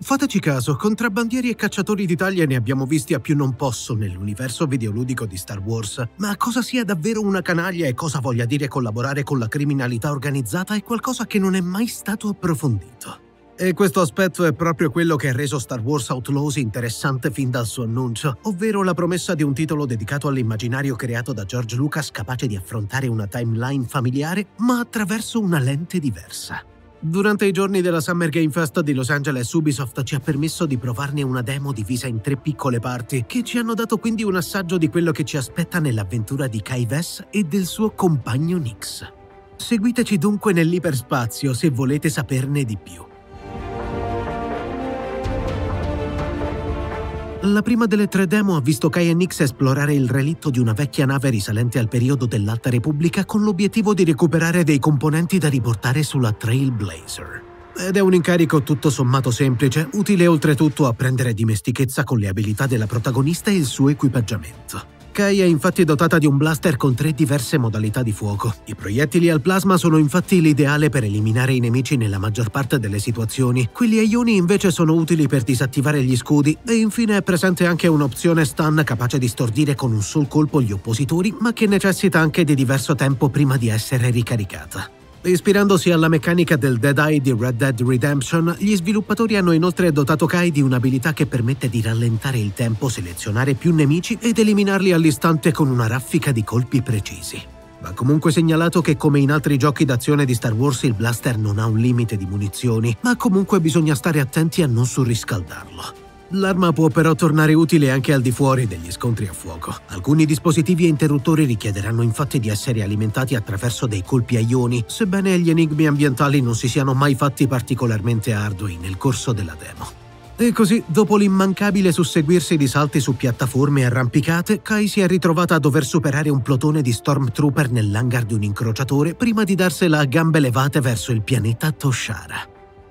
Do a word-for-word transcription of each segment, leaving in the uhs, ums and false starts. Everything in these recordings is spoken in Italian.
Fateci caso, contrabbandieri e cacciatori d'Italia ne abbiamo visti a più non posso nell'universo videoludico di Star Wars, ma cosa sia davvero una canaglia e cosa voglia dire collaborare con la criminalità organizzata è qualcosa che non è mai stato approfondito. E questo aspetto è proprio quello che ha reso Star Wars Outlaws interessante fin dal suo annuncio, ovvero la promessa di un titolo dedicato all'immaginario creato da George Lucas capace di affrontare una timeline familiare, ma attraverso una lente diversa. Durante i giorni della Summer Game Fest di Los Angeles, Ubisoft ci ha permesso di provarne una demo divisa in tre piccole parti, che ci hanno dato quindi un assaggio di quello che ci aspetta nell'avventura di Kai Vess e del suo compagno Nix. Seguiteci dunque nell'iperspazio se volete saperne di più. La prima delle tre demo ha visto Kai e Nix esplorare il relitto di una vecchia nave risalente al periodo dell'Alta Repubblica con l'obiettivo di recuperare dei componenti da riportare sulla Trailblazer. Ed è un incarico tutto sommato semplice, utile oltretutto a prendere dimestichezza con le abilità della protagonista e il suo equipaggiamento. Kai è infatti dotata di un blaster con tre diverse modalità di fuoco. I proiettili al plasma sono infatti l'ideale per eliminare i nemici nella maggior parte delle situazioni. Quelli a ioni invece sono utili per disattivare gli scudi e infine è presente anche un'opzione stun capace di stordire con un sol colpo gli oppositori, ma che necessita anche di diverso tempo prima di essere ricaricata. Ispirandosi alla meccanica del Dead Eye di Red Dead Redemption, gli sviluppatori hanno inoltre dotato Kai di un'abilità che permette di rallentare il tempo, selezionare più nemici ed eliminarli all'istante con una raffica di colpi precisi. Va comunque segnalato che, come in altri giochi d'azione di Star Wars, il blaster non ha un limite di munizioni, ma comunque bisogna stare attenti a non surriscaldarlo. L'arma può però tornare utile anche al di fuori degli scontri a fuoco. Alcuni dispositivi e interruttori richiederanno infatti di essere alimentati attraverso dei colpi a ioni, sebbene gli enigmi ambientali non si siano mai fatti particolarmente ardui nel corso della demo. E così, dopo l'immancabile susseguirsi di salti su piattaforme e arrampicate, Kai si è ritrovata a dover superare un plotone di Stormtrooper nell'hangar di un incrociatore prima di darsela a gambe levate verso il pianeta Toshara.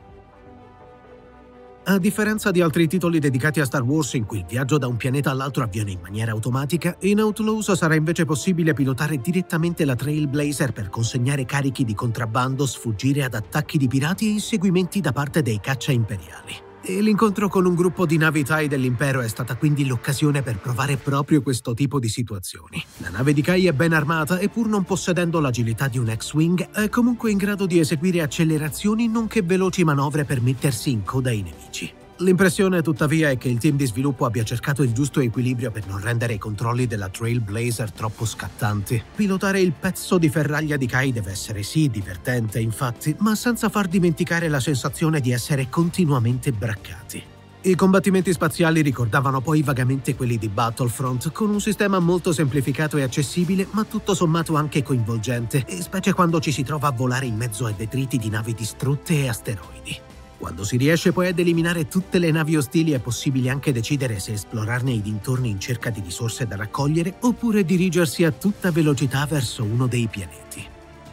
A differenza di altri titoli dedicati a Star Wars in cui il viaggio da un pianeta all'altro avviene in maniera automatica, in Outlaws sarà invece possibile pilotare direttamente la Trailblazer per consegnare carichi di contrabbando, sfuggire ad attacchi di pirati e inseguimenti da parte dei caccia imperiali. E l'incontro con un gruppo di navi TIE dell'impero è stata quindi l'occasione per provare proprio questo tipo di situazioni. La nave di Kai è ben armata e, pur non possedendo l'agilità di un X-Wing, è comunque in grado di eseguire accelerazioni nonché veloci manovre per mettersi in coda ai nemici. L'impressione, tuttavia, è che il team di sviluppo abbia cercato il giusto equilibrio per non rendere i controlli della Trailblazer troppo scattanti. Pilotare il pezzo di ferraglia di Kai deve essere sì divertente, infatti, ma senza far dimenticare la sensazione di essere continuamente braccati. I combattimenti spaziali ricordavano poi vagamente quelli di Battlefront, con un sistema molto semplificato e accessibile, ma tutto sommato anche coinvolgente, e specie quando ci si trova a volare in mezzo ai detriti di navi distrutte e asteroidi. Quando si riesce poi ad eliminare tutte le navi ostili è possibile anche decidere se esplorarne i dintorni in cerca di risorse da raccogliere oppure dirigersi a tutta velocità verso uno dei pianeti.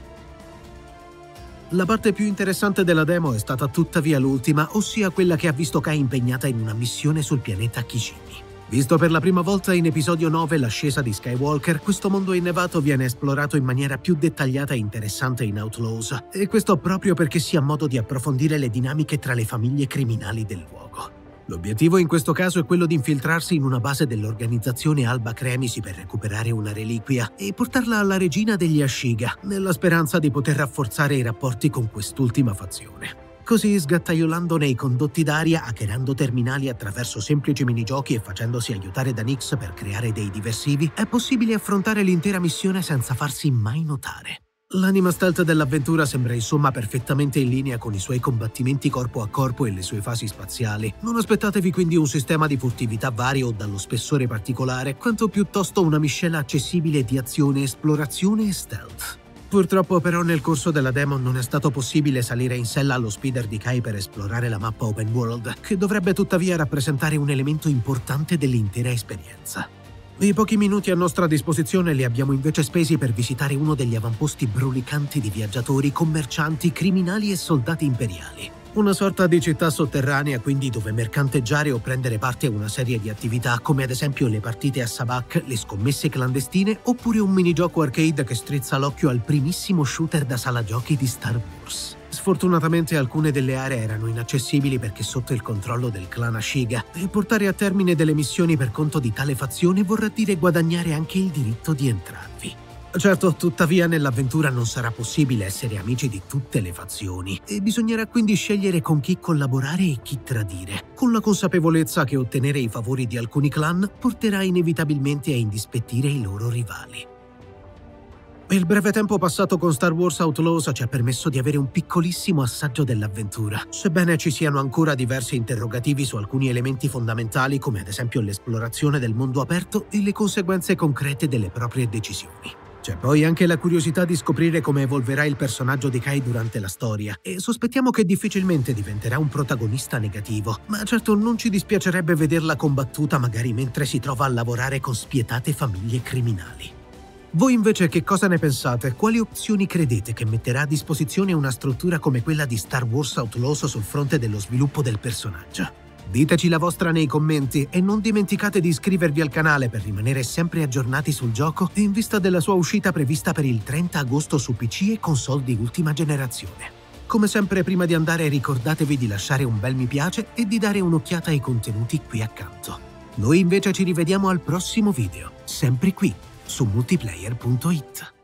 La parte più interessante della demo è stata tuttavia l'ultima, ossia quella che ha visto Kai impegnata in una missione sul pianeta Kijimi. Visto per la prima volta in episodio nove l'ascesa di Skywalker, questo mondo innevato viene esplorato in maniera più dettagliata e interessante in Outlaws, e questo proprio perché si ha modo di approfondire le dinamiche tra le famiglie criminali del luogo. L'obiettivo in questo caso è quello di infiltrarsi in una base dell'organizzazione Alba Cremisi per recuperare una reliquia e portarla alla regina degli Ashiga, nella speranza di poter rafforzare i rapporti con quest'ultima fazione. Così, sgattaiolando nei condotti d'aria, hackerando terminali attraverso semplici minigiochi e facendosi aiutare da Nix per creare dei diversivi, è possibile affrontare l'intera missione senza farsi mai notare. L'anima stealth dell'avventura sembra insomma perfettamente in linea con i suoi combattimenti corpo a corpo e le sue fasi spaziali. Non aspettatevi quindi un sistema di furtività vario o dallo spessore particolare, quanto piuttosto una miscela accessibile di azione, esplorazione e stealth. Purtroppo però nel corso della demo non è stato possibile salire in sella allo speeder di Kai per esplorare la mappa open world, che dovrebbe tuttavia rappresentare un elemento importante dell'intera esperienza. I pochi minuti a nostra disposizione li abbiamo invece spesi per visitare uno degli avamposti brulicanti di viaggiatori, commercianti, criminali e soldati imperiali. Una sorta di città sotterranea quindi dove mercanteggiare o prendere parte a una serie di attività come ad esempio le partite a Sabacc, le scommesse clandestine oppure un minigioco arcade che strizza l'occhio al primissimo shooter da sala giochi di Star Wars. Sfortunatamente alcune delle aree erano inaccessibili perché sotto il controllo del clan Ashiga, e portare a termine delle missioni per conto di tale fazione vorrà dire guadagnare anche il diritto di entrarvi. Certo, tuttavia nell'avventura non sarà possibile essere amici di tutte le fazioni e bisognerà quindi scegliere con chi collaborare e chi tradire, con la consapevolezza che ottenere i favori di alcuni clan porterà inevitabilmente a indispettire i loro rivali. Il breve tempo passato con Star Wars Outlaws ci ha permesso di avere un piccolissimo assaggio dell'avventura, sebbene ci siano ancora diversi interrogativi su alcuni elementi fondamentali come ad esempio l'esplorazione del mondo aperto e le conseguenze concrete delle proprie decisioni. C'è poi anche la curiosità di scoprire come evolverà il personaggio di Kai durante la storia, e sospettiamo che difficilmente diventerà un protagonista negativo, ma certo non ci dispiacerebbe vederla combattuta magari mentre si trova a lavorare con spietate famiglie criminali. Voi invece che cosa ne pensate? Quali opzioni credete che metterà a disposizione una struttura come quella di Star Wars Outlaws sul fronte dello sviluppo del personaggio? Diteci la vostra nei commenti e non dimenticate di iscrivervi al canale per rimanere sempre aggiornati sul gioco in vista della sua uscita prevista per il trenta agosto su P C e console di ultima generazione. Come sempre, prima di andare ricordatevi di lasciare un bel mi piace e di dare un'occhiata ai contenuti qui accanto. Noi invece ci rivediamo al prossimo video, sempre qui su multiplayer punto it.